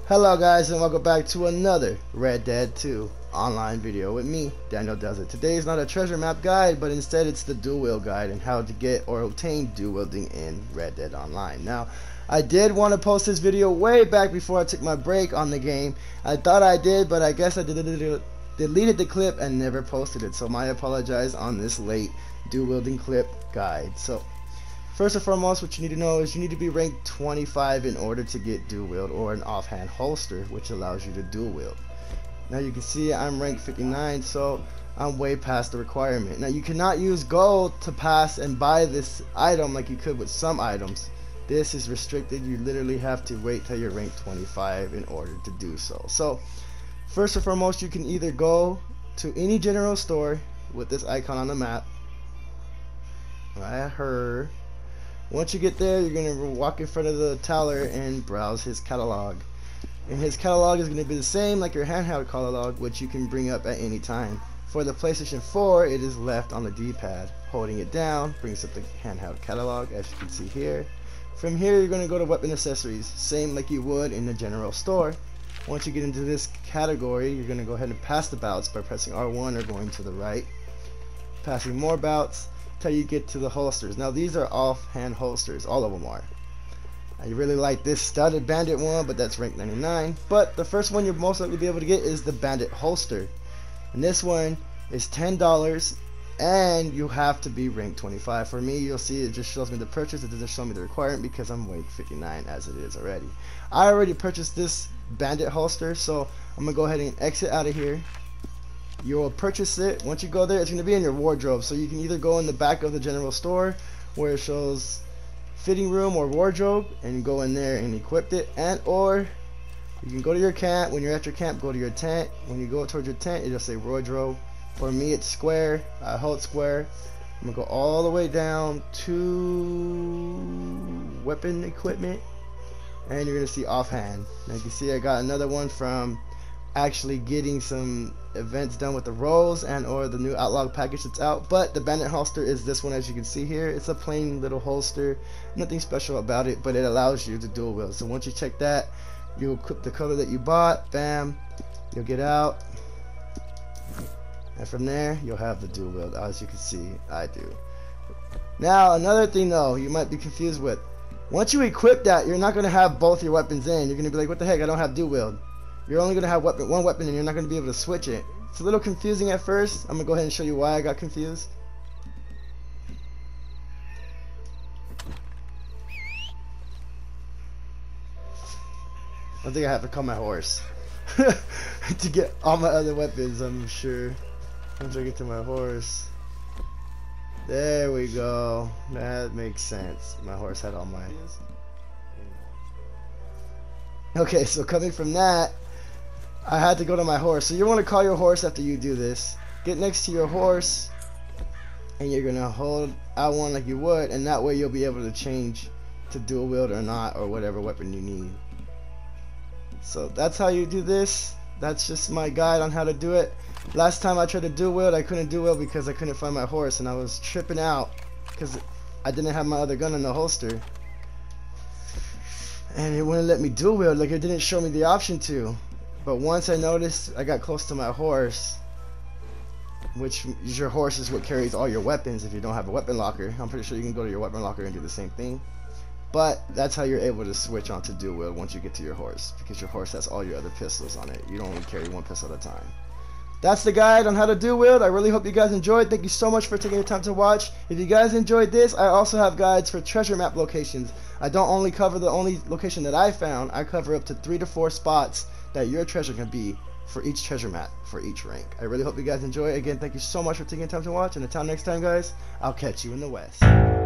Hello guys, and welcome back to another Red Dead 2 online video with me, Daniel Does It. Today is not a treasure map guide, but instead it's the dual wield guide and how to get or obtain dual wielding in Red Dead Online. Now, I did want to post this video way back before I took my break on the game. I thought I did, but I guess I deleted the clip and never posted it. So I apologize on this late dual wielding clip guide. So first and foremost, what you need to know is you need to be ranked 25 in order to get dual wield or an offhand holster, which allows you to dual wield. Now you can see I'm ranked 59, so I'm way past the requirement. Now you cannot use gold to pass and buy this item like you could with some items. This is restricted. You literally have to wait till you're ranked 25 in order to do so. So first and foremost, you can either go to any general store with this icon on the map. Once you get there, you're going to walk in front of the teller and browse his catalog. And his catalog is going to be the same like your handheld catalog, which you can bring up at any time. For the PlayStation 4, it is left on the D-pad. Holding it down brings up the handheld catalog, as you can see here. From here, you're going to go to weapon accessories, same like you would in the general store. Once you get into this category, you're going to go ahead and pass the bouts by pressing R1 or going to the right. Passing more bouts till you get to the holsters. Now these are offhand holsters, all of them are. I really like this studded bandit one, but that's rank 99. But the first one you'll most likely be able to get is the bandit holster, and this one is $10 and you have to be ranked 25. For me, you'll see it just shows me the purchase, it doesn't show me the requirement because I'm rank 59 as it is already. I already purchased this bandit holster, so I'm gonna go ahead and exit out of here. You will purchase it. Once you go there, it's going to be in your wardrobe, so you can either go in the back of the general store where it shows fitting room or wardrobe and go in there and equip it, and or you can go to your camp. When you're at your camp, go to your tent. When you go towards your tent, it'll say wardrobe. For me, it's square. I hold square. I'm going to go all the way down to weapon equipment, and you're going to see offhand. Now you can see I got another one from actually getting some events done with the rolls and or the new outlog package that's out. But the bandit holster is this one, as you can see here. It's a plain little holster, nothing special about it, but it allows you to dual wield. So once you check that, you'll equip the color that you bought, bam, you'll get out, and from there you'll have the dual wield, as you can see I do. Now another thing though you might be confused with, once you equip that, you're not going to have both your weapons in. You're going to be like, what the heck, I don't have dual wield. You're only going to have one weapon and you're not going to be able to switch it. It's a little confusing at first. I'm going to go ahead and show you why I got confused. I think I have to call my horse to get all my other weapons, I'm sure. Once I get to my horse. There we go. That makes sense. My horse had all mine. Okay, so coming from that, I had to go to my horse. So you want to call your horse after you do this. Get next to your horse and you're gonna hold L1 like you would, and that way you'll be able to change to dual wield or not, or whatever weapon you need. So that's how you do this. That's just my guide on how to do it. Last time I tried to dual wield, I couldn't dual wield because I couldn't find my horse, and I was tripping out because I didn't have my other gun in the holster, and it wouldn't let me dual wield. Like, it didn't show me the option to. But once I noticed I got close to my horse, which your horse is what carries all your weapons if you don't have a weapon locker. I'm pretty sure you can go to your weapon locker and do the same thing. But that's how you're able to switch on to dual wield once you get to your horse, because your horse has all your other pistols on it. You don't only carry one pistol at a time. That's the guide on how to dual wield. I really hope you guys enjoyed. Thank you so much for taking the time to watch. If you guys enjoyed this, I also have guides for treasure map locations. I don't only cover the only location that I found. I cover up to 3 to 4 spots that your treasure can be for each treasure map, for each rank. I really hope you guys enjoy. Again, thank you so much for taking the time to watch, and until next time guys, I'll catch you in the West.